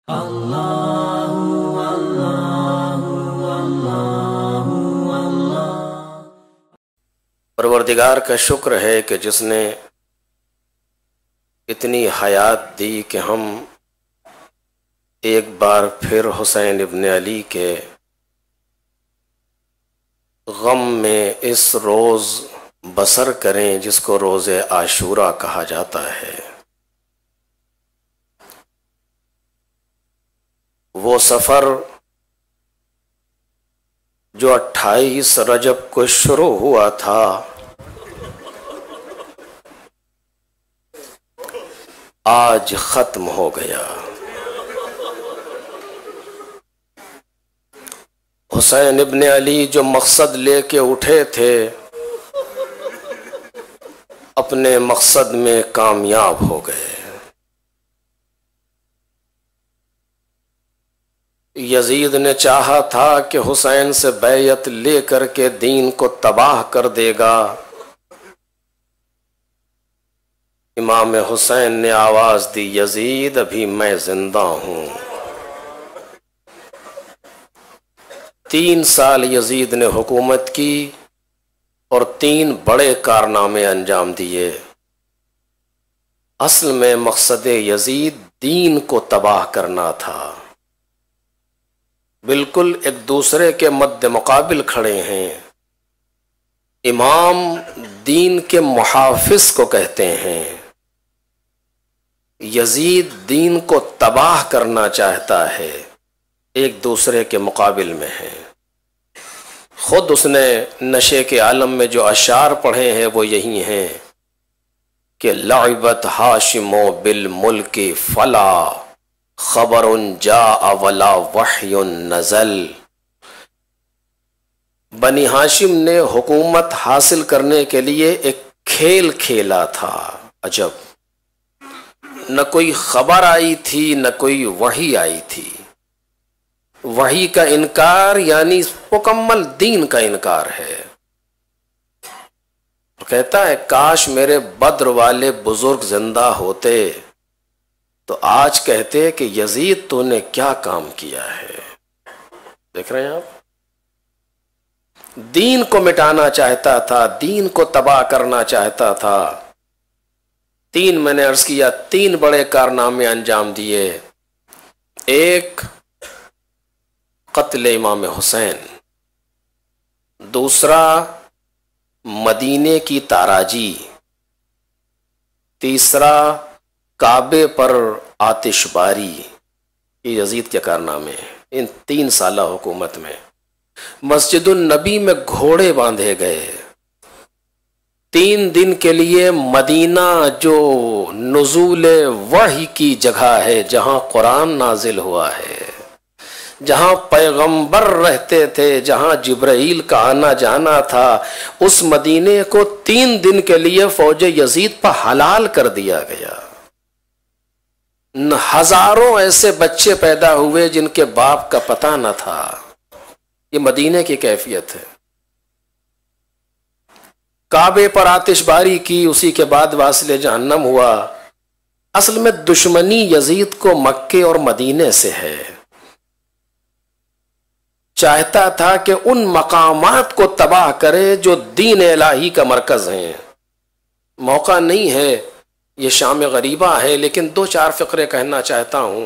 परवरदिगार का शुक्र है कि जिसने इतनी हयात दी कि हम एक बार फिर हुसैन इब्न अली के गम में इस रोज़ बसर करें जिसको रोज़े आशूरा कहा जाता है। वो सफ़र जो 28 रजब को शुरू हुआ था, आज खत्म हो गया। हुसैन इब्न अली जो मकसद लेके उठे थे, अपने मकसद में कामयाब हो गए। यजीद ने चाहा था कि हुसैन से बैयत लेकर के दीन को तबाह कर देगा। इमाम हुसैन ने आवाज दी, यजीद अभी मैं जिंदा हूं। 3 साल यजीद ने हुकूमत की और 3 बड़े कारनामे अंजाम दिए। असल में मकसद यजीद दीन को तबाह करना था। बिल्कुल एक दूसरे के मद्दे मुकाबिल खड़े हैं। इमाम दीन के मुहाफिज को कहते हैं, यजीद दीन को तबाह करना चाहता है, एक दूसरे के मुकाबिल में है। खुद उसने नशे के आलम में जो अशार पढ़े हैं वो यही हैं कि लाइबत हाशिमो बिल मुल्की फला खबरुन जा अवला वह्युन नजल। बनी हाशिम ने हुकूमत हासिल करने के लिए एक खेल खेला था। अजब, न कोई खबर आई थी न कोई वही आई थी। वही का इनकार यानी मुकम्मल दीन का इनकार है। कहता है, काश मेरे बद्र वाले बुजुर्ग जिंदा होते तो आज कहते कि यजीद तूने क्या काम किया है। देख रहे हैं आप, दीन को मिटाना चाहता था, दीन को तबाह करना चाहता था। 3 मैंने अर्ज किया, 3 बड़े कारनामे अंजाम दिए। एक, कत्ल इमाम हुसैन। दूसरा, मदीने की ताराजी। तीसरा, काबे पर आतिशबारी। ये यजीद के कारनामे हैं। इन 3 साल हुकूमत में मस्जिदुन नबी में घोड़े बांधे गए। 3 दिन के लिए मदीना जो नुज़ूले वही की जगह है, जहां कुरान नाजिल हुआ है, जहां पैगंबर रहते थे, जहां जिब्राइल का आना जाना था, उस मदीने को 3 दिन के लिए फौज यजीद पर हलाल कर दिया गया। हजारों ऐसे बच्चे पैदा हुए जिनके बाप का पता न था। ये मदीने की कैफियत है। काबे पर आतिशबारी की, उसी के बाद वासिले जहन्नम हुआ। असल में दुश्मनी यजीद को मक्के और मदीने से है। चाहता था कि उन मकामात को तबाह करे जो दीन इलाही का मरकज हैं। मौका नहीं है, ये शाम गरीबा है, लेकिन 2-4 फिक्रे कहना चाहता हूं।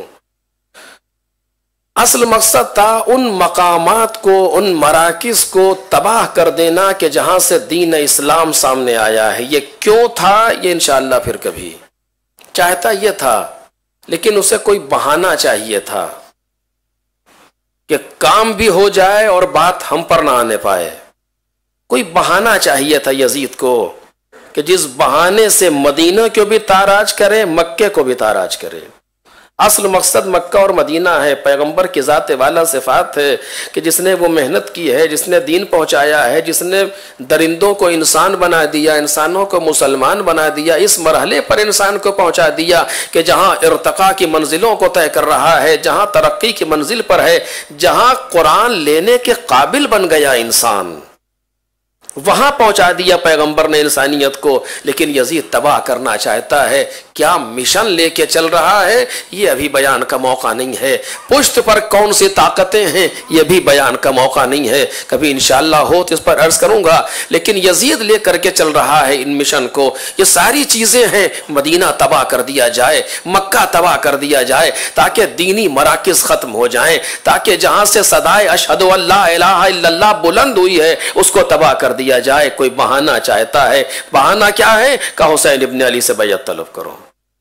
असल मकसद था उन मकामात को, उन मराकिज को तबाह कर देना कि जहां से दीन इस्लाम सामने आया है। ये क्यों था, ये इंशाअल्लाह फिर कभी। चाहता ये था, लेकिन उसे कोई बहाना चाहिए था कि काम भी हो जाए और बात हम पर ना आने पाए। कोई बहाना चाहिए था यजीद को कि जिस बहाने से मदीना को भी ताराज करे, मक्के को भी ताराज करे। असल मकसद मक्का और मदीना है। पैगंबर की ज़ात वाला सिफात है कि जिसने वो मेहनत की है, जिसने दीन पहुंचाया है, जिसने दरिंदों को इंसान बना दिया, इंसानों को मुसलमान बना दिया, इस मरहले पर इंसान को पहुंचा दिया कि जहां इर्तका की मंजिलों को तय कर रहा है, जहां तरक्की की मंजिल पर है, जहां कुरान लेने के काबिल बन गया इंसान, वहां पहुंचा दिया पैगंबर ने इंसानियत को। लेकिन यजीद तबाह करना चाहता है। क्या मिशन लेके चल रहा है ये अभी बयान का मौका नहीं है। पुश्त पर कौन सी ताकतें हैं ये भी बयान का मौका नहीं है। कभी इंशाअल्लाह हो तो इस पर अर्ज करूंगा। लेकिन यजीद लेकर के चल रहा है इन मिशन को। ये सारी चीजें हैं, मदीना तबाह कर दिया जाए, मक्का तबाह कर दिया जाए, ताकि दीनी मराकिज खत्म हो जाएं, ताकि जहां से सदाए अशहदु अल्ला इलाहा इल्लल्लाह बुलंद हुई है उसको तबाह कर दिया जाए। कोई बहाना चाहता है, बहाना क्या है? का हुसैन इब्न अली से बैयत तलब करो,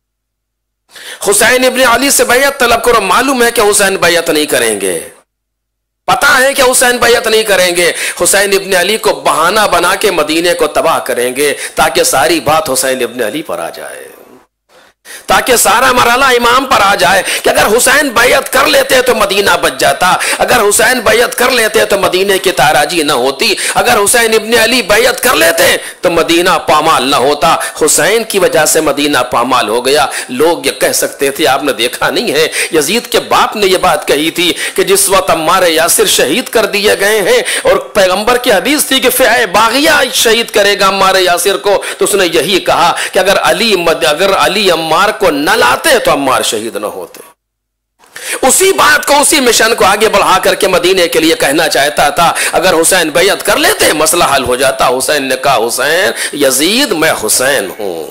हुसैन इब्न अली से बैयत तलब करो। मालूम है कि हुसैन बैयत नहीं करेंगे, पता है कि हुसैन बैयत नहीं करेंगे। हुसैन इब्न अली को बहाना बना के मदीने को तबाह करेंगे ताकि सारी बात हुसैन इब्न अली पर आ जाए, ताकि सारा मरहला इमाम पर आ जाए कि अगर हुसैन बैयत कर लेते तो मदीना बच जाता, अगर हुसैन बैयत कर लेते तो मदीने की ताराजी न होती, अगर हुसैन इब्न अली बैयत कर लेते तो मदीना पामाल न होता। हुसैन की वजह से मदीना पामाल हो गया। लोग ये कह सकते थे, आपने देखा नहीं है यजीद के बाप ने यह बात कही थी कि जिस वक्त अम्मार यासिर शहीद कर दिए गए हैं और पैगंबर की हदीस थी कि फ़िआ बागिया शहीद करेगा अम्मार यासिर को, तो उसने यही कहा कि अगर अली अम्मार को न लाते तो अम्मार शहीद न होते। उसी बात को, उसी मिशन को आगे बढ़ा करके मदीने के लिए कहना चाहता था। अगर हुसैन बैयत कर लेते मसला हल हो जाता। हुसैन ने कहा, हुसैन यजीद मैं हुसैन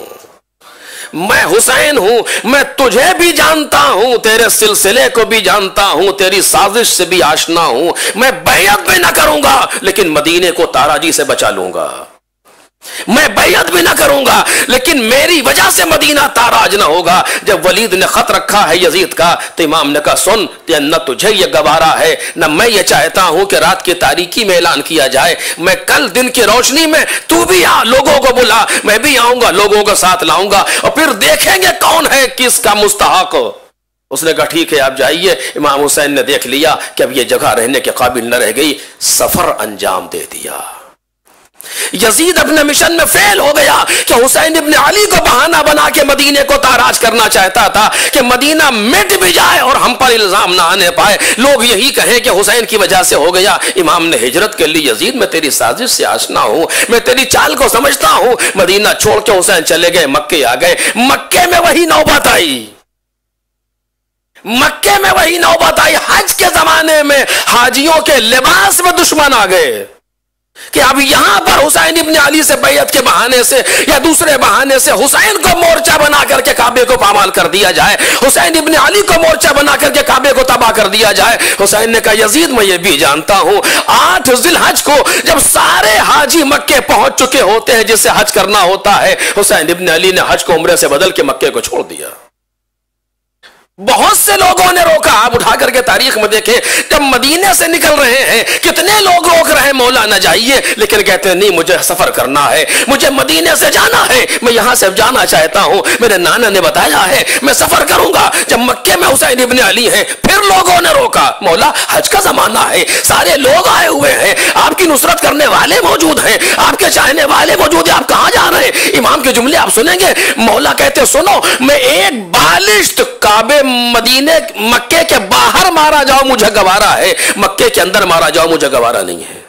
हूं, मैं हुसैन हूं, मैं तुझे भी जानता हूं, तेरे सिलसिले को भी जानता हूं, तेरी साजिश से भी आशना हूं। मैं बैयत भी ना करूंगा लेकिन मदीने को ताराजी से बचा लूंगा। मैं बैयत भी ना करूंगा लेकिन मेरी वजह से मदीना ताराज ना होगा। जब वलीद ने खत रखा है यजीद का तो इमाम ने कहा, सुन, न तुझे ये गवारा है न मैं ये चाहता हूं कि रात की तारीकी में ऐलान किया जाए। मैं कल दिन की रोशनी में, तू भी आ, लोगों को बुला, मैं भी आऊंगा, लोगों को साथ लाऊंगा और फिर देखेंगे कौन है किसका मुस्तहक। उसने कहा ठीक है आप जाइए। इमाम हुसैन ने देख लिया कि अब ये जगह रहने के काबिल न रह गई, सफर अंजाम दे दिया। यजीद अपने मिशन में फेल हो गया कि हुसैन इब्न अली को बहाना बना के मदीने को ताराज करना चाहता था कि मदीना मिट भी जाए और हम पर इल्जाम ना आने पाए, लोग यही कहें कि हुसैन की वजह से हो गया। इमाम ने हिजरत के लिए, यजीद मैं तेरी साजिश से आशना हूं, मैं तेरी चाल को समझता हूं। मदीना छोड़ के हुसैन चले गए, मक्के आ गए। मक्के में वही नौबत आई, मक्के में वही नौबत आई। हज के जमाने में हाजियों के लिबास में दुश्मन आ गए कि अब यहां पर हुसैन इब्न अली से बैयत के बहाने से या दूसरे बहाने से हुसैन को मोर्चा बना करके काबे को पामाल कर दिया जाए, हुसैन इब्न अली को मोर्चा बना करके काबे को तबाह कर दिया जाए। हुसैन ने कहा, यजीद मैं ये भी जानता हूं 8 जिलहज को जब सारे हाजी मक्के पहुंच चुके होते हैं जिससे हज करना होता है, हुसैन इब्न अली ने हज को उम्रे से बदल के मक्के को छोड़ दिया। बहुत से लोगों ने रोका। आप उठा करके तारीख में देखें, जब मदीने से निकल रहे हैं कितने लोग रोक रहे हैं, मौला ना जाइए, लेकिन कहते हैं नहीं मुझे सफर करना है, मुझे मदीने से जाना है, मैं यहां से जाना चाहता हूं, मेरे नाना ने बताया है मैं सफर करूंगा। जब मक्के में हुसैन इब्न अली है फिर लोगों ने रोका, मौला हज का जमाना है, सारे लोग आए हुए हैं, आपकी नुसरत करने वाले मौजूद हैं, आपके चाहने वाले मौजूद हैं, आप कहां जा रहे हैं? इमाम के जुमले आप सुनेंगे। मौला कहते सुनो, मैं एक बालिश्त काबे मदीने मक्के के बाहर मारा जाओ मुझे गवारा है, मक्के के अंदर मारा जाओ मुझे गवारा नहीं है।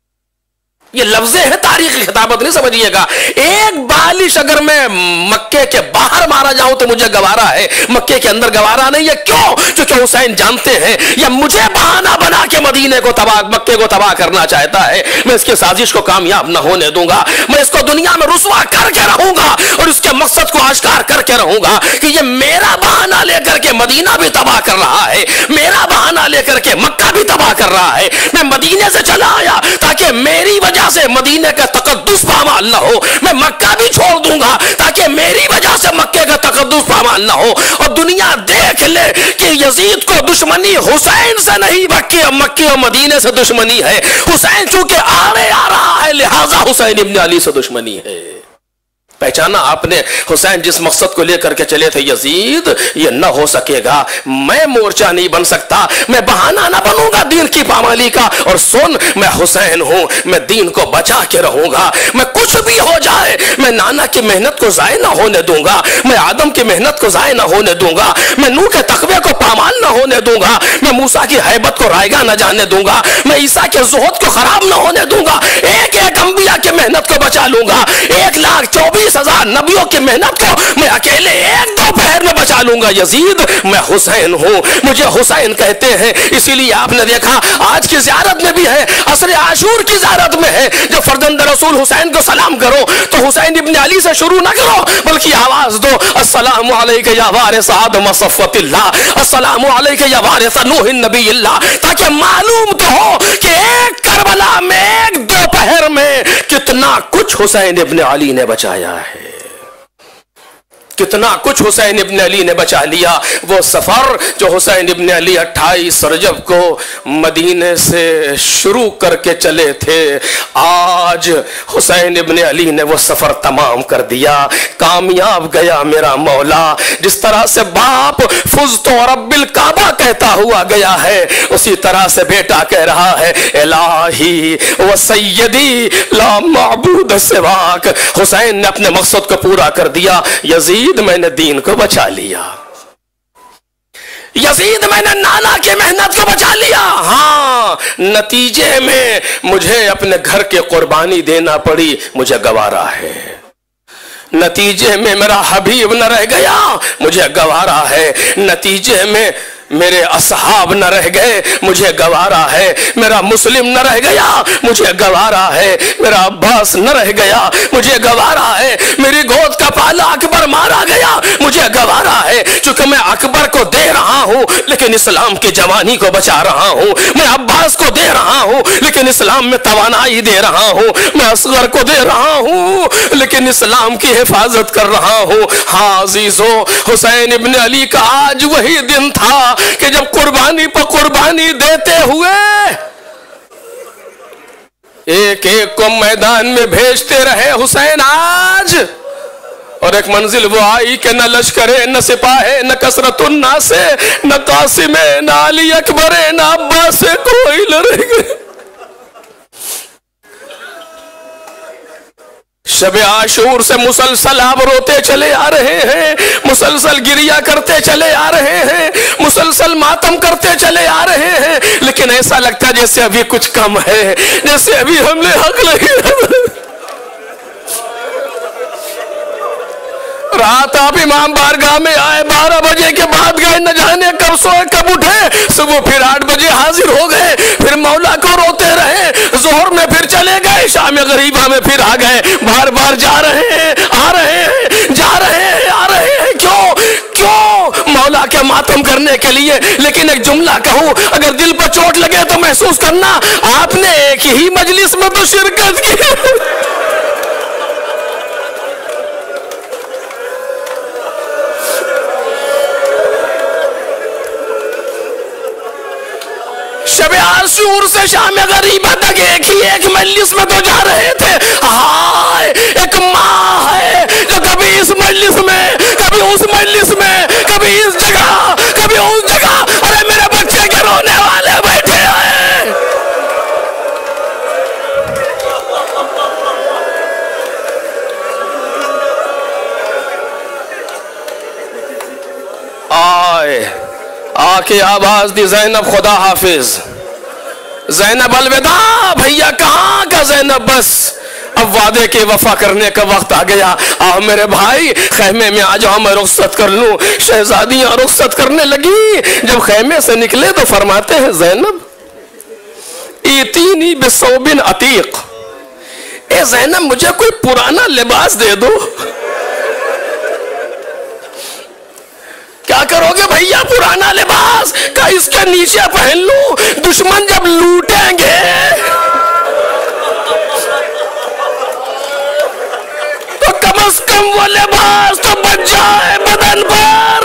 ये लफ्ज़े है, तारीखी खिताबत नहीं समझिएगा। एक बालिश अगर मैं मक्के के बाहर मारा जाऊं तो मुझे गवारा है, मक्के के अंदर गवारा नहीं है। क्यों? क्योंकि हुसैन जानते हैं या मुझे बहाना बना के मदीने को तबाह, मक्के को तबाह करना चाहता है। मैं इसकी साजिश को कामयाब न होने दूंगा, मैं इसको दुनिया में रुसवा करके रहूंगा और इसके मकसद को आश्कार करके रहूंगा कि ये मेरा बहाना लेकर के मदीना भी तबाह कर रहा है, मेरा बहाना लेकर के मक्का भी तबाह कर रहा है। मैं मदीने से चला आया ताकि मेरी वजह से मदीने का तकद्दुस पामाल न हो, मैं मक्का भी छोड़ दूंगा ताकि मेरी वजह से मक्के का तकद्दुस पामाल न हो। और दुनिया देख ले कि यजीद को दुश्मनी हुसैन से नहीं, मक्के और मदीने से दुश्मनी है। हुसैन चूंकि आड़े आ रहा है लिहाजा हुसैन इब्न अली से दुश्मनी है। पहचाना आपने? हुसैन जिस मकसद को लेकर के चले थे, यजीद ये न हो सकेगा, मैं मोर्चा नहीं बन सकता, मैं बहाना ना बनूंगा दीन की पामाली का। और सुन, मैं हुसैन हूं, मैं दीन को बचा के रहूंगा, मैं कुछ भी हो जाए मैं नाना की मेहनत को जाय ना होने दूंगा, मैं आदम की मेहनत को जाय ना होने दूंगा, मैं नूह के तकवे को पामाल ना होने दूंगा, मैं मूसा की हैबत को रायगा ना जाने दूंगा, मैं ईसा के ज़ुहद को खराब ना होने दूंगा, एक एक अंबिया की मेहनत को बचा लूंगा। 1,24,000 25,000 नबियों की मेहनत को मैं अकेले 1-2 पहर में बचा लूंगा। यजीद, मैं हुसैन हूं, मुझे हुसैन कहते हैं। इसीलिए आपने देखा आज की ज़ियारत में भी है, असर आशूर की ज़ियारत में है, जब फर्जंद रसूल हुसैन को सलाम करो तो हुसैन इब्न अली से शुरू ना करो, बल्कि आवाज दो अस्सलामु अलैका या वारिस आदम सफ़्वतिल्लाह, अस्सलामु अलैका या वारिस नूह नबील्लाह, ताकि मालूम तो हो कि एक करबला में 1-2 पहर में कितना कुछ हुसैन इब्न अली ने बचाया है, कितना कुछ हुसैन इब्न अली ने बचा लिया। वो सफर जो हुसैन इब्न अली 28 रजब को मदीने से शुरू करके चले थे, आज हुसैन इब्न अली ने वो सफर तमाम कर दिया। कामयाब गया मेरा मौला। जिस तरह से बाप फुज़्तु रब्बिल काबा कहता हुआ गया है, उसी तरह से बेटा कह रहा है इलाही व सय्यदी ला माबूद सिवाक। हुसैन ने अपने मकसद को पूरा कर दिया। यजीद, मैंने दीन को बचा लिया। यजीद, मैंने नाना की मेहनत को बचा लिया। हाँ, नतीजे में मुझे अपने घर की कुर्बानी देना पड़ी, मुझे गवारा है। नतीजे में मेरा हबीब न रह गया, मुझे गवारा है। नतीजे में मेरे असहाब न रह गए, मुझे गवारा है। मेरा मुस्लिम न रह गया, मुझे गवारा है। मेरा अब्बास न रह गया, मुझे गवारा है। मेरी गोद का पाला अकबर मारा गया, मुझे गवारा है। चूंकि मैं अकबर को दे रहा हूं लेकिन इस्लाम की जवानी को बचा रहा हूं। मैं अब्बास को दे रहा हूं लेकिन इस्लाम में तवानाई दे रहा हूं। मैं असगर को दे रहा हूं लेकिन इस्लाम की हिफाजत कर रहा हूं। हाँ अजीजों, हुसैन इब्न अली का आज वही दिन था कि जब कुर्बानी पर कुर्बानी देते हुए एक एक को मैदान में भेजते रहे हुसैन आज। और एक मंजिल वो आई कि न लश्करे, न सिपाहे, न कसरतुन्ना से, न कासिमे, न अली अकबरे, न अब्बास से कोई न रह गए। शब आशूर से मुसलसल आप रोते चले आ रहे हैं, मुसलसल गिरिया करते चले आ रहे हैं, मुसलसल मातम करते चले आ रहे हैं, लेकिन ऐसा लगता है जैसे अभी कुछ कम है, जैसे अभी हमने हक नहीं। रात आप इमाम बारगाह में आए, 12 बजे के बाद गए, न जाने कब सोए कब उठे। सुबह फिर 8 बजे हाजिर हो गए, फिर मौला को रोते रहे। जोहर में फिर चले गए, शाम गरीबा में फिर आ गए। बार बार जा रहे हैं, आ रहे हैं, जा रहे हैं, आ रहे हैं। क्यों क्यों? मौला के मातम करने के लिए। लेकिन एक जुमला कहूं, अगर दिल पर चोट लगे तो महसूस करना, आपने एक ही मजलिस में तो शिरकत की। शब आशूर से शाम गरीबा तक एक मजलिस में तो जा रहे थे। हाय, एक माँ है जो कभी इस मजलिस में, कभी उस मजलिस में, कभी इस जगह, कभी उस जगह। अरे मेरे बच्चे के रोने वाले बैठे हैं। आए आके आवाज दी, ज़ैनब खुदा हाफिज, ज़ैनब अलविदा। भैया कहाँ का ज़ैनब, बस अब वादे के वफा करने का वक्त आ गया। आओ मेरे भाई, खैमे में आ जाओ, मैं रुखसत कर लूं। शहजादियां रुखसत करने लगी। जब खैमे से निकले तो फरमाते हैं ज़ैनब इतीनी बिसौबिन अतीक, ए ज़ैनब मुझे कोई पुराना लिबास दे दो। क्या करोगे भैया पुराना लिबास का, इसके नीचे पहन लूं, दुश्मन जब लूटेंगे तो कम से कम वो लिबास तो बच जाए बदन पर।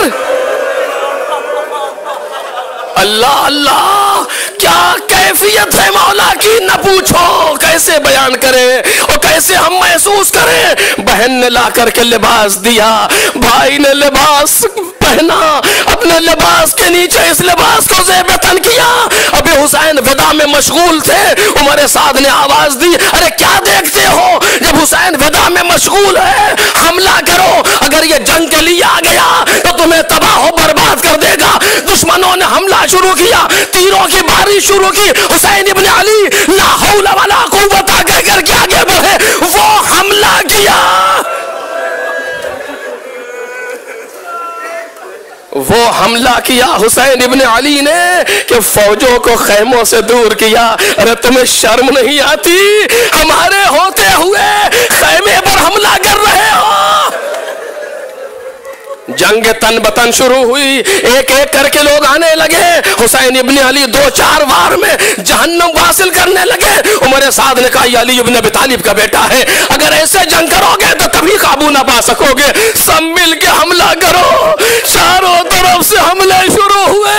अल्लाह अल्लाह, क्या कैफियत है मौला की, न पूछो। कैसे बयान करें और कैसे हम महसूस करें। बहन ने ला करके लिबास दिया, भाई ने लिबास पहना, अपने लिबास के नीचे इस लिबास को ज़ेब-ए-तन किया। अभी हुसैन विदा में मशगूल थे। उमर साद ने आवाज दी, अरे क्या देखते हो, जब हुसैन विदा में मशगूल है हमला करो। अगर ये जंग के लिए आ गया तो तुम्हें तबाह बर्बाद कर देगा। दुश्मनों ने हमला शुरू किया, तीरों की बारिश शुरू की। हुसैन इब्न अली ला हौला वला कुव्वता कहकर के आगे बढ़े, वो हमला किया। वो हमला किया हुसैन इब्ने अली ने कि फौजों को खैमों से दूर किया। अरे तुम्हें शर्म नहीं आती? हमारे होते हुए खैमे पर हमला कर रहे हो। जंग तन बतन शुरू हुई, एक एक करके लोग आने लगे। हुसैन इब्ने अली 2-4 वार में जहन्नम हासिल करने लगे। उमर साद ने कहा, ये अली इब्ने अबी तालिब का बेटा है, अगर ऐसे जंग करोगे तो कभी काबू ना पा सकोगे। सब मिल के हमला करो। चारों तरफ से हमले शुरू हुए।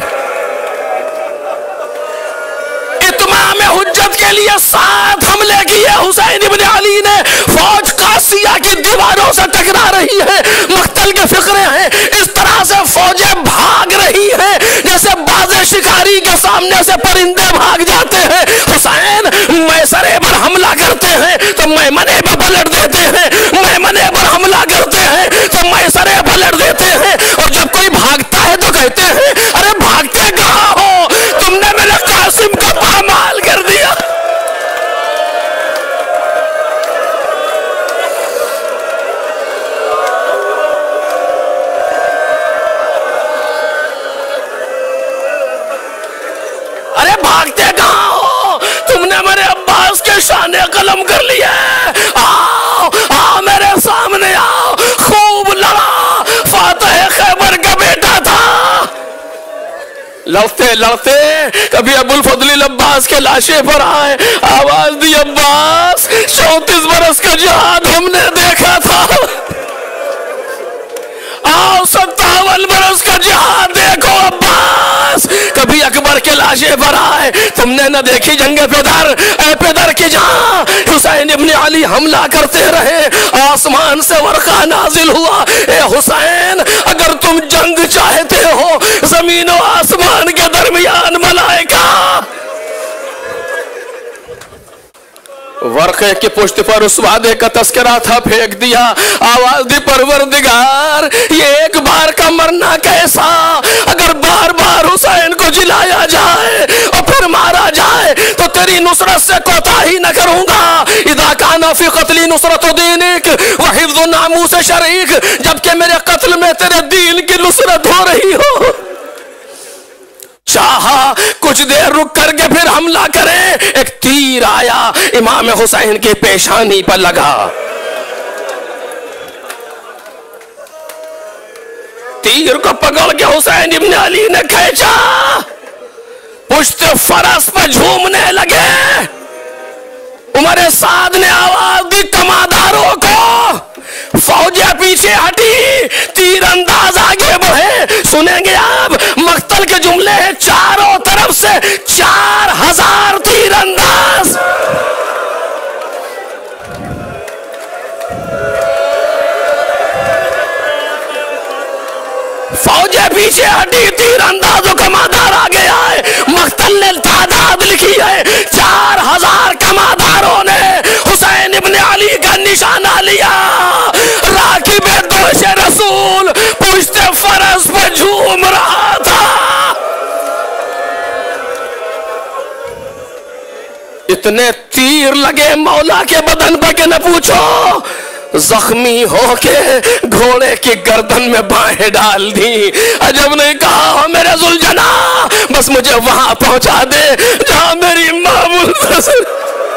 इत्माम हुज्जत के लिए 7 हमले किए हुसैन इब्ने अली ने। फौज कासिया की दीवारों से टकरा रही है, मक्तल के फिक्रे हैं। इस तरह से फौजें भाग रही हैं जैसे बाज़े शिकारी के सामने से परिंदे भाग जाते हैं। हुसैन मैसरे पर हमला करते हैं तो मैमने पर पलट देते हैं, मैमने पर हमला करते हैं तो मैसरे पलट देते हैं। और जब कोई भागता है तो कहते हैं, अरे भागते कहाँ हो, तुमने मेरे कासिम का पामाल कर दिया। अरे भागते कहाँ हो, तुमने मेरे अब्बास के शाने कलम कर लिया। आओ आओ मेरे सामने आओ। खूब लड़ा, फातह खैबर का बेटा था। लड़ते लड़ते कभी अबुल फजल अब्बास के लाशे पर आए, आवाज दी, अब्बास 34 बरस का जिहाद हमने देखा था। आओ 57 बरस का जिहाद देखो अब्बास। कभी अकबर के लाशे पर आए, तुमने न देखी जंगे पेदर, ए पेदर की जहां। हुसैन इब्ने अली हमला करते रहे, आसमान से वर्षा नाजिल हुआ। ए हुसैन, अगर तुम जंग चाहते हो, जमीन और आसमान के दरमियान मलाइका। वर्क़े की पुष्ट पर उस वादे का तस्करा था, फेंक दिया। आवाज दी, परवरदिगार, ये एक बार का मरना कैसा, अगर बार बार हुसैन को जिलाया जाए और फिर मारा जाए तो तेरी नुसरत से कोताही न करूंगा। इदा काना फी क़त्ली नुसरत दीनिक व हिफ्ज़ु नामूस शरीक, जबकि मेरे कत्ल में तेरे दीन की नुसरत हो रही हो। चाहा कुछ देर रुक करके फिर हमला करें। एक तीर आया, इमाम हुसैन की पेशानी पर लगा। तीर को पकड़ के हुसैन इब्ने अली ने खींचा, पुश्त फरस पर झूमने लगे। उमर साद ने आवाज दी, कमादारों को, फौजें पीछे हटी, तीरंदाज आगे बढ़े। सुनेंगे आप, मक्तल के जुमले हैं, चारों तरफ से 4000 तीरंदाज। फौजें पीछे हटी, तीरंदाजों कमादार आगे आए। मक्तल ने तादाद लिखी है, 4000 कमादारों ने हुसैन इब्ने अली का निशाना लिया। राकिब दोष रसूल पुश्त फरस पर झूम रहा था। इतने तीर लगे मौला के बदन पर के न पूछो। जख्मी होके घोड़े की गर्दन में बाहें डाल दी। अजब नहीं कहा, हो मेरे जुलझना, बस मुझे वहां पहुंचा दे जहां मेरी मां मुल्तज़िर।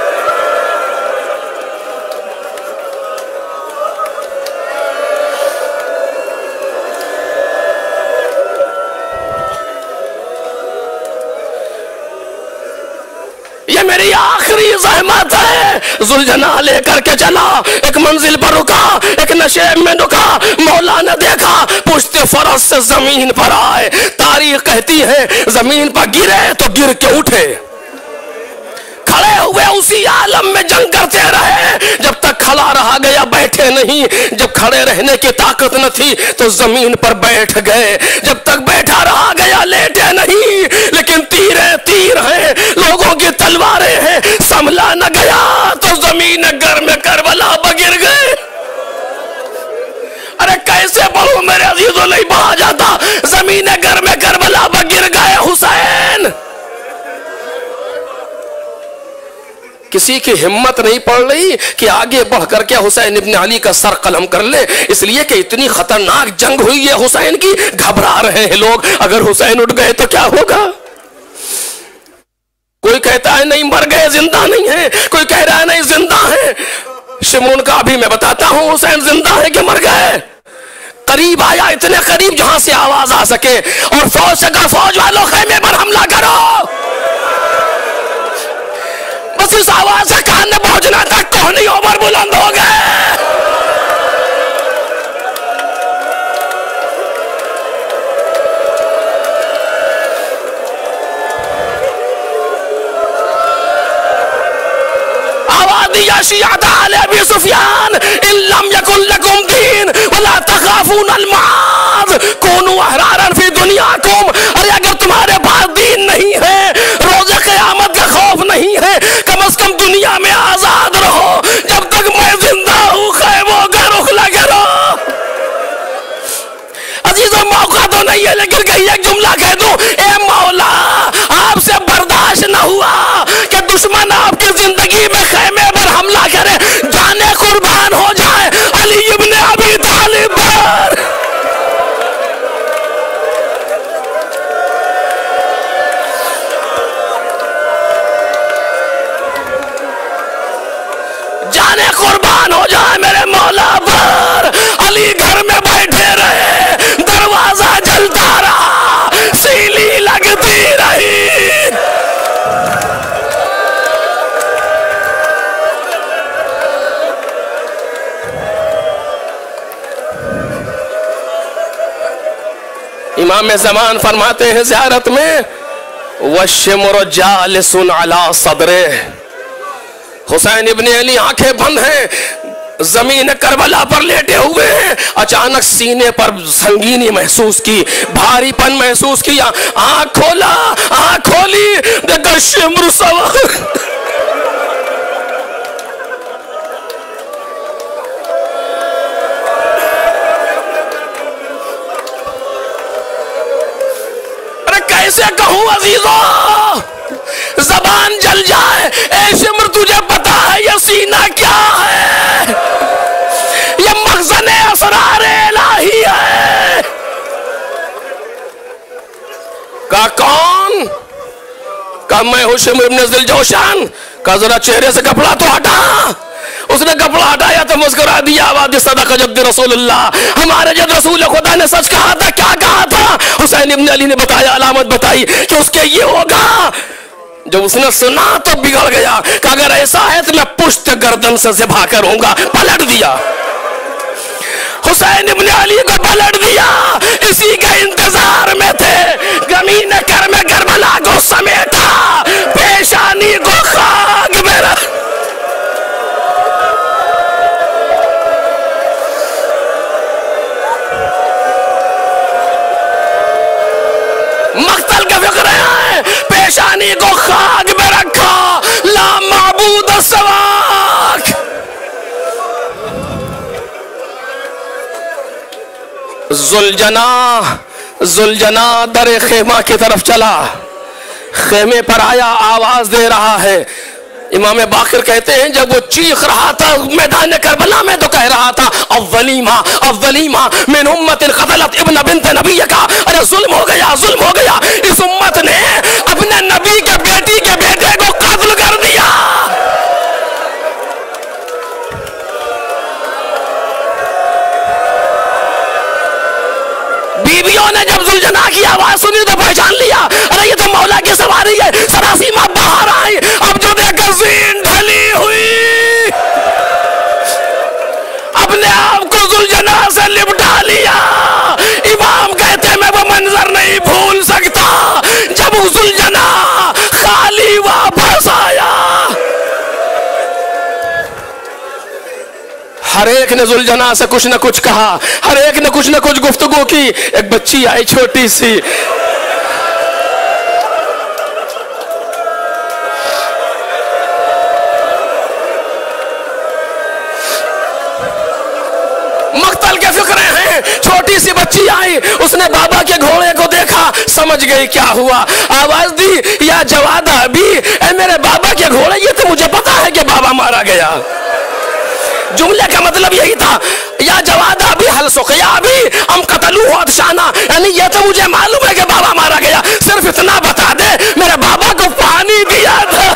ये मेरी आखिरी ज़हमत है। जुलझना लेकर के चला, एक मंजिल पर रुका, एक नशेब में रुका। मौला ने देखा, पुश्त फरस से जमीन पर आए। तारीख कहती है, जमीन पर गिरे तो गिर के उठे, खड़े हुए उसी आलम में जंग करते रहे जब तक खड़ा रहा गया, बैठे नहीं। जब खड़े रहने की ताकत न थी तो जमीन पर बैठ गए, जब तक बैठा रहा गया लेटे नहीं। लेकिन तीरे तीर हैं, लोगों की तलवारें हैं, संभला न गया तो जमीन घर में करबला पर गिर गए। अरे कैसे पढ़ूं मेरे अजीजों, नहीं पढ़ा जाता। जमीन घर में करबला पर गिर गए हुसैन। किसी की हिम्मत नहीं पड़ रही कि आगे बढ़ करके हुसैन इब्न अली का सर कलम कर ले, इसलिए कि इतनी खतरनाक जंग हुई है हुसैन की, घबरा रहे हैं लोग, अगर हुसैन उठ गए तो क्या होगा। कोई कहता है नहीं मर गए, जिंदा नहीं है, कोई कह रहा है नहीं जिंदा है। शिमरून का अभी मैं बताता हूं हुसैन जिंदा है कि मर गए। करीब आया, इतने करीब जहां से आवाज आ सके, और फौज से कहा फौज वालों खेमे पर हमला करो। बस इस आवाज से कान में पहुंचना था, कोहनी ओवर बुलंद हो गए। आवाज दिया शियाता अली अबी सुफियान इल्लम यकुन लकुम दीन वला तखाफून अल-मआद कूनू अहरारन फी दुनियाकुम। अरे अगर तुम्हारे पास दीन नहीं है, रोज़े क़यामत का खौफ नहीं है, कम से कम दुनिया में आजाद रहो। जब तक मैं जिंदा हूं खैमों का रुख लगे रहो। अजीजों मौका तो नहीं है, लेकिन कहीं एक जुमला कह दूं, ए मौला आपसे बर्दाश्त न हुआ कि दुश्मन आपकी जिंदगी में खैमे पर हमला करे, जाने कुर्बान हो जाए अली इब्न अबी तालिब पर। जाने कुर्बान हो जाए मेरे मौला पर। अली घर में बैठे रहे, दरवाजा जलता रहा, सीली लगती रही। इमाम ज़मान फरमाते हैं ज़ियारत में, वश्शिमर जालिसुन अला सदरे। हुसैन इब्न अली आंखें बंद हैं, जमीन करबला पर लेटे हुए हैं, अचानक सीने पर संगीनी महसूस की, भारीपन महसूस किया, आंख खोला, आंख खोली, देखा शिम्र सवार। अरे कैसे कहूं अजीजों, जबान जल जाए। ऐ शिम्र तुझे पता है ये सीना क्या है? ये मखज़न असरार इलाही है। का कौन? का मैं हूं शिम्र इब्न ज़िलजौशान। का जरा चेहरे से कपड़ा तो हटा। उसने कपड़ा हटाया तो मुस्कुरा दिया, आवाज़ सदक़ जद्द रसूलुल्लाह, हमारे जद रसूल खुदा ने सच कहा था। क्या कहा था? हुसैन इब्न अली ने बताया, अलामत बताई कि उसके ये होगा। जब उसने सुना तो बिगड़ गया कि अगर ऐसा है तो मैं पुश्त गर्दन से ज़िबा करूंगा। पलट दिया, हुसैन इब्न अली को पलट दिया। इसी के इंतजार में थे। गमीन कर में करबला को समेटा, पेशानी को खाक में रख। मक्तल का फिक्र है, पेशानी को खाक में रखा। ला माबूद सवाक। जुलजना दर खेमा की तरफ चला, खेमे पर आया, आवाज दे रहा है। इमाम बाकिर कहते हैं जब वो चीख रहा था मैदान करबला में तो कह रहा था अव्वलीमा मिन उम्मतिन क़तलत इब्न बिन्त नबी का। अरे जुल्म हो गया, जुल्म हो गया। इस उम्मत ने अपने नबी के बेटी के बेटे को कत्ल कर दिया। बीवियों ने जब जुलजना की आवाज सुनी तो पहचान लिया, अरे ये तो मौला की सवारी है। सरासी मां बाहर आई, अब जो देखा ज़ीन ढली हुई, अपने आप को जुलजना से लिपटा लिया। इमाम कहते मैं वो मंजर नहीं भूल सकता जब जुलजना खाली वापस आया। हर एक ने जुलजना से कुछ न कुछ कहा, हर एक ने कुछ न कुछ गुफ्तगू की। एक बच्ची आई छोटी सी, मक्तल के फिक्रे हैं। छोटी सी बच्ची आई, उसने बाबा के घोड़े को देखा, समझ गई क्या हुआ। आवाज दी, या जवादा अभी, मेरे बाबा के घोड़े, ये तो मुझे पता है कि बाबा मारा गया। जुमले का मतलब यही था, या जवादा भी हल सुखिया भी हम कतलू हो अदशाना, यानी ये तो मुझे मालूम है कि बाबा मारा गया, सिर्फ इतना बता दे मेरे बाबा को पानी दिया था।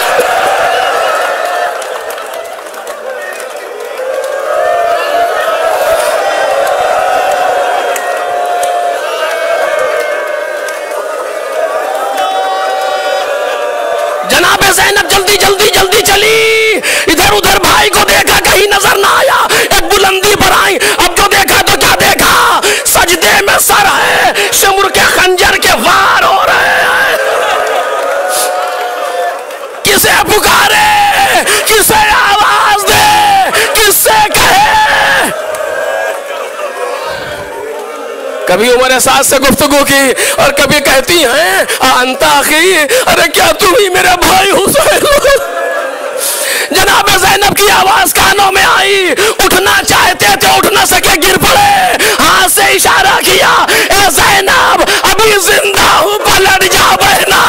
जनाबे ज़ैनब जल्दी जल्दी जल्दी चली, इधर उधर भाई को देखा कहीं नजर ना आया, एक बुलंदी पर आई, अब जो देखा तो क्या देखा, सजदे में सर है, शमुर के खंजर के वार हो रहे हैं। किसे पुकारे, किसे आवाज दे, किससे कहे। कभी उमर सास से गुफ्तगू की और कभी कहती हैं अंता आखिरी, अरे क्या तुम ही मेरा भाई हुसैन हो। जनाब ज़ैनब की आवाज कानों में आई, उठना चाहते थे उठ ना सके, गिर पड़े, हाथ से इशारा किया, ए ज़ैनब अभी जिंदा हूं, पलट जा बहना।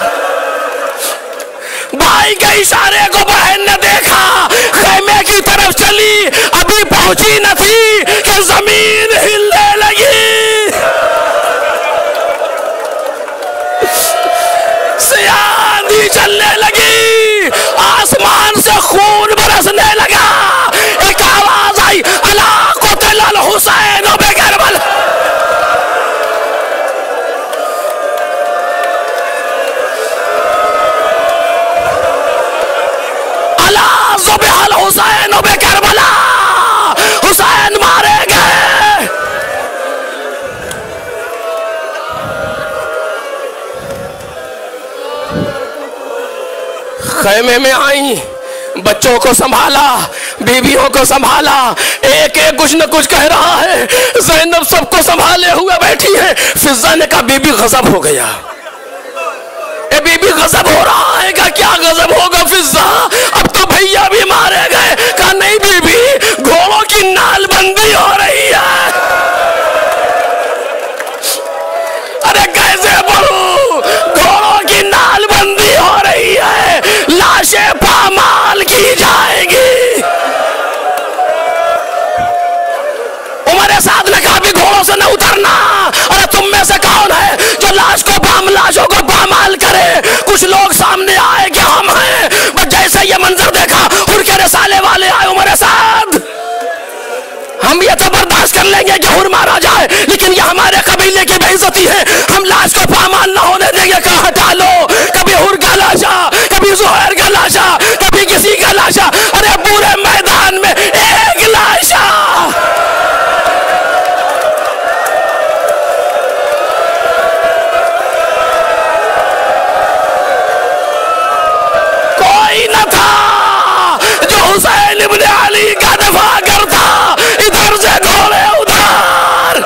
भाई के इशारे को बहन ने देखा, खेमे की तरफ चली, अभी पहुंची न थी कि जमीन हिलने लगी। आंधी चलने लगी, आसमान से खून बरसने लगा, एक आवाज आई, अला क़ुतिल अल हुसैन बेकरबला। अला ज़ुबिह अल हुसैन बेकरबला, हुसैन मारे गए। खैमे में आई, बच्चों को संभाला, बीवियों को संभाला, एक एक कुछ न कुछ कह रहा है। ज़ैनब सबको संभाले हुए बैठी है। फिज़ा ने कहा बीबी गजब हो गया, ए बीबी गजब हो रहा है। का क्या गजब होगा फिज़ा, अब तो भैया भी मारे गए। कहा नहीं बीबी, घोड़ों की नालबंदी हो रही है। अरे कैसे बोलूं, घोड़ों की नालबंदी हो रही है, लाशें पामाल की जाएगी। उमर साद ने कहा भी घोड़ों से न उतरना। अरे तुम में से कौन है जो लाशों को पामाल करे। कुछ लोग सामने आए कि हम हैं, बस जैसे ये मंजर देखा हुर के रसाले वाले आए, उमर साद हम ये तो बर्दाश्त कर लेंगे कि हुर मारा जाए, लेकिन ये हमारे कबीले की बेइज्जती है, हम लाश को पामाल न होने देंगे। कहा हटा लो, कभी हुर का लाशा, कभी ज़ुहैर का लाशा, कभी किसी का लाशा, अरे पूरे मैदान में एक लाशा। कोई न था जो हुसैन इब्न अली का दफा करता, इधर से घोड़े उधर।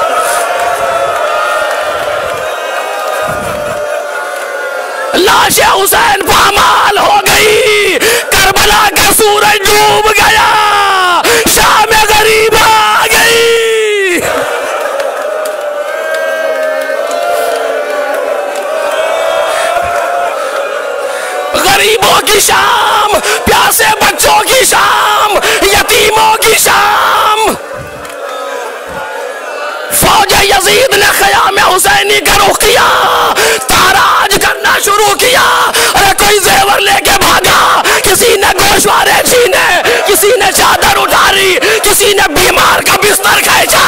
लाशें हुसैन पामाल हो गई, करबला का सूरज डूब गया, शाम गरीब आ गई। गरीबों की शाम, प्यासे बच्चों की शाम, यतीमों की शाम। फौज यजीद ने ख़याम हुसैनी का रुख किया, ताराज करना शुरू किया। अरे कोई जेवर लेके भागा, किसी ने गोशवारे छीने, किसी ने चादर उतारी, किसी ने बीमार का बिस्तर खींचा।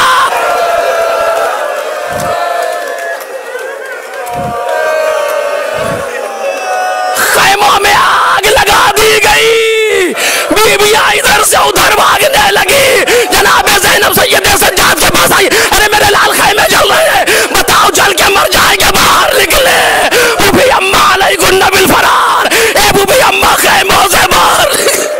खैमों में आग लगा दी गई, बीबियां इधर से उधर भागने लगी। जनाबे ज़ैनब सैयदे सज्जाद के पास आई, अरे मेरे लाल खैमे जल रहे हैं, बताओ जल के मर जाएंगे, बाहर निकले। बुबी अम्मा अलैकुन्ना बिल फरार, ए बुबी अम्मा खैमों से बाहर।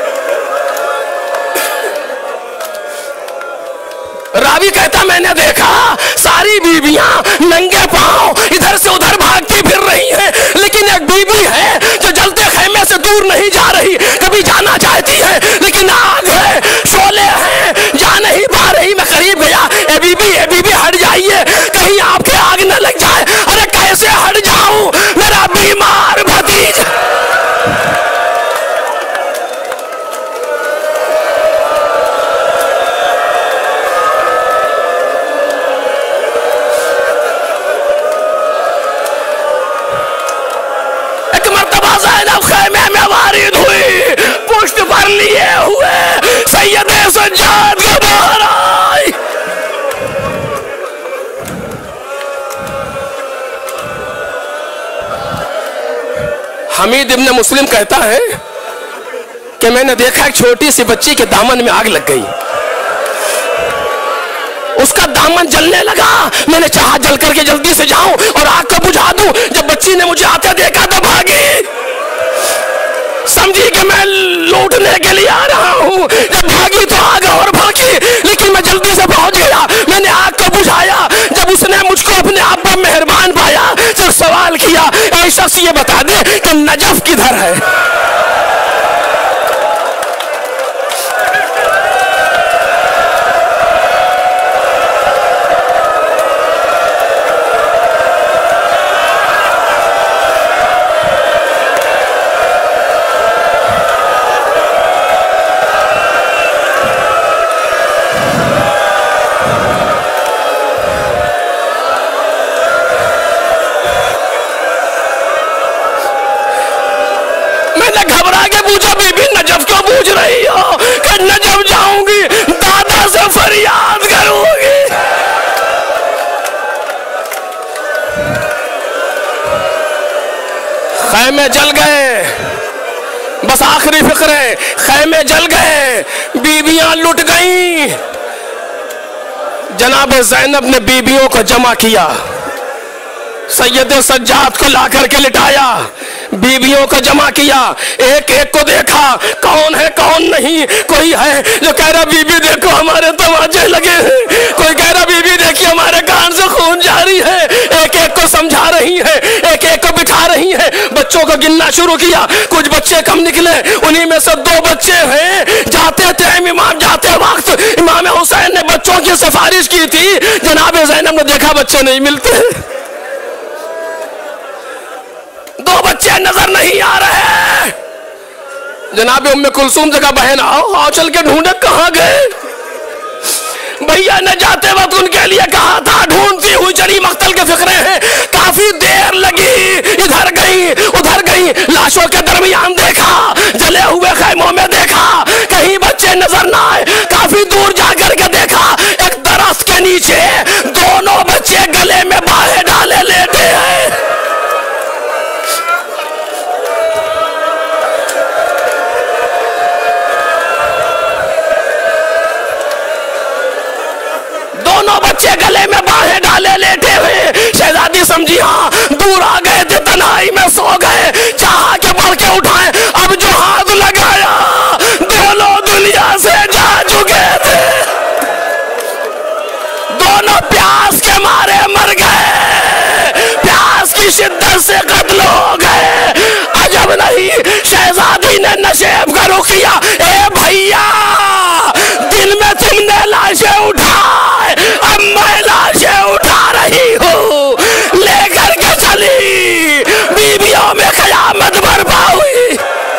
रावी कहता मैंने देखा सारी बीबियां नंगे पांव इधर से उधर भागती फिर रही हैं, लेकिन एक बीबी है जो जलते खैमे से दूर नहीं जा रही, कभी जाना चाहती है लेकिन आग है, शोले हैं, जा नहीं पा रही। मैं करीब गया, ए बीबी हट जाइए, कहीं आपके आग न लग जाए। अरे कैसे हट जाऊं, मेरा बीमार भतीजा। लिए हुए सैयदे सज्जाद को बाहर आए। हमीद इब्न मुस्लिम कहता है कि मैंने देखा एक छोटी सी बच्ची के दामन में आग लग गई, उसका दामन जलने लगा। मैंने चाहा जल करके जल्दी से जाऊं और आग को बुझा दूं। जब बच्ची ने मुझे आते देखा तो भागी, समझी कि मैं लूटने के लिए आ रहा हूं। जब भागी तो आग और भड़की, लेकिन मैं जल्दी से पहुंच गया। मैंने आग को बुझाया। जब उसने मुझको अपने आप पर मेहरबान पाया तो सवाल किया, ऐ शख्स ये बता दे कि नजफ किधर है? घबरा के पूछा, बीबी नजफ क्यों पूछ रही हो? कि नजफ जाऊंगी, दादा से फरियाद करूंगी। खैमे जल गए, बस आखिरी फिक्र है। खैमे जल गए, बीबियां लुट गईं। जनाब ज़ैनब ने बीबियों को जमा किया, सैयदे सज्जाद को ला करके लिटाया, बीबियों को जमा किया, एक एक को देखा, कौन है कौन नहीं। कोई है जो कह रहा बीबी देखो हमारे तमाचे लगे हैं, कोई कह रहा बीबी देखिए हमारे कान से खून जारी है। एक एक को समझा रही है, एक एक को बिठा रही है। बच्चों को गिनना शुरू किया, कुछ बच्चे कम निकले, उन्हीं में से 2 बच्चे हैं। जाते टाइम इमाम जाते वक्त इमाम हुसैन ने बच्चों की सिफारिश की थी। जनाब ज़ैनब ने देखा बच्चे नहीं मिलते, 2 बच्चे नजर नहीं आ रहे। जनाब उम्मे कुलसूम जगह, बहन आओ आओ चल के ढूंढे, कहां गए? भैया ने जाते वक्त उनके लिए कहा था, ढूंढती हुई चली मख्तल के फिक्रे हैं। काफी देर लगी, इधर गई उधर गई, लाशों के दरमियान देखा, जले हुए खैमों में देखा, कहीं बच्चे नजर ना आए। काफी दूर जाकर के देखा, एक दरख्त के नीचे दोनों बच्चे गले में बाहें डाले लेटे हैं। दोनों बच्चे गले में बाहें डाले लेटे हुए। शहजादी समझी हाँ दूर आ गए थे, तन्हाई में सो गए। चाहा के बढ़ के उठाए, अब जो हाथ लगाया दोनों दुनिया से जा चुके थे। दोनों प्यास के मारे मर गए, प्यास की शिद्दत से कत्ल हो गए। अजब नहीं, शहजादी ने नशेब का रुख किया। ए भैया, दिन में तुमने लाशें उठाए, अब मैं लाशें उठा रही हूँ। लेकर के चली, बीबियों में कयामत बर्पा हुई।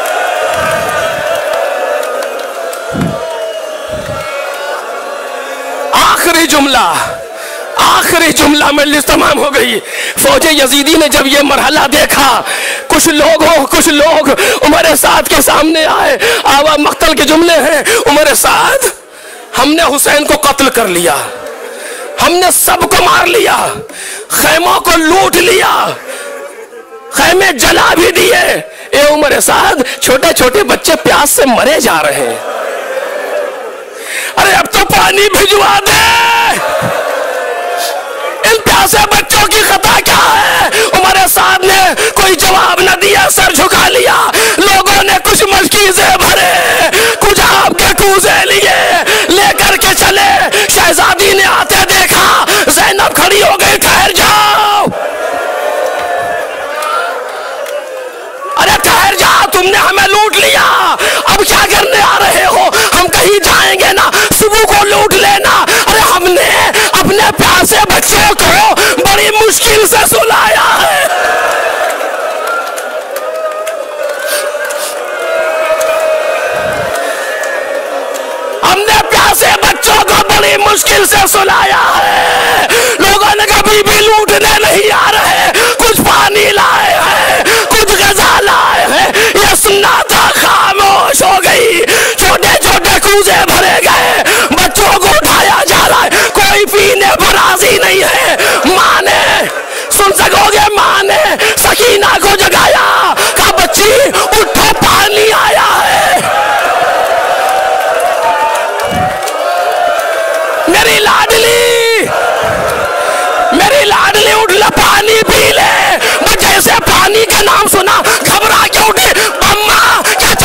आखिरी जुमला मजलिस तमाम हो गई। फौजे यजीदी ने जब ये मरहला देखा, कुछ लोग उमर साद के सामने आए। आवा मख्तल के जुमले हैं, उमर साद हमने हुसैन को कत्ल कर लिया, हमने सबको मार लिया, खैमों को लूट लिया, खैमे जला भी दिए। ए उमर साद, छोटे छोटे बच्चे प्यास से मरे जा रहे हैं, अरे अब तो पानी भिजवा दे। इन प्यासे बच्चों की खता क्या है? उमर साद ने कोई जवाब न दिया, सर झुका लिया। लोगों ने कुछ मशकीज़े भरे, कुछ आपके कूजे लिए, लेकर के चले। शहजादी ने आते देखा, ज़ैनब खड़ी हो गई, ठहर जाओ, अरे ठहर जाओ, तुमने हमें लूट लिया, अब क्या करने आ रहे हो? हम कहीं जाएंगे ना, सुबह को लूट लेना। अरे हमने अपने प्यासे बच्चे को बड़ी मुश्किल से सुलाया है। हमने प्यासे बच्चों को बड़ी मुश्किल से सुलाया है। लोगों ने कभी भी लूटने नहीं आ रहे, कुछ पानी लाए हैं, कुछ गजा लाए हैं। ये सुन्नाटा खामोश हो गई। नहीं है। माँ ने, सुन सकोगे, माँ ने सकीना को जगाया, कहा बच्ची उठो पानी आया है। मेरी लाडली, मेरी लाडली उठ ले, पानी पी ले। जैसे पानी का नाम सुना घबरा के उठी, अम्मा क्या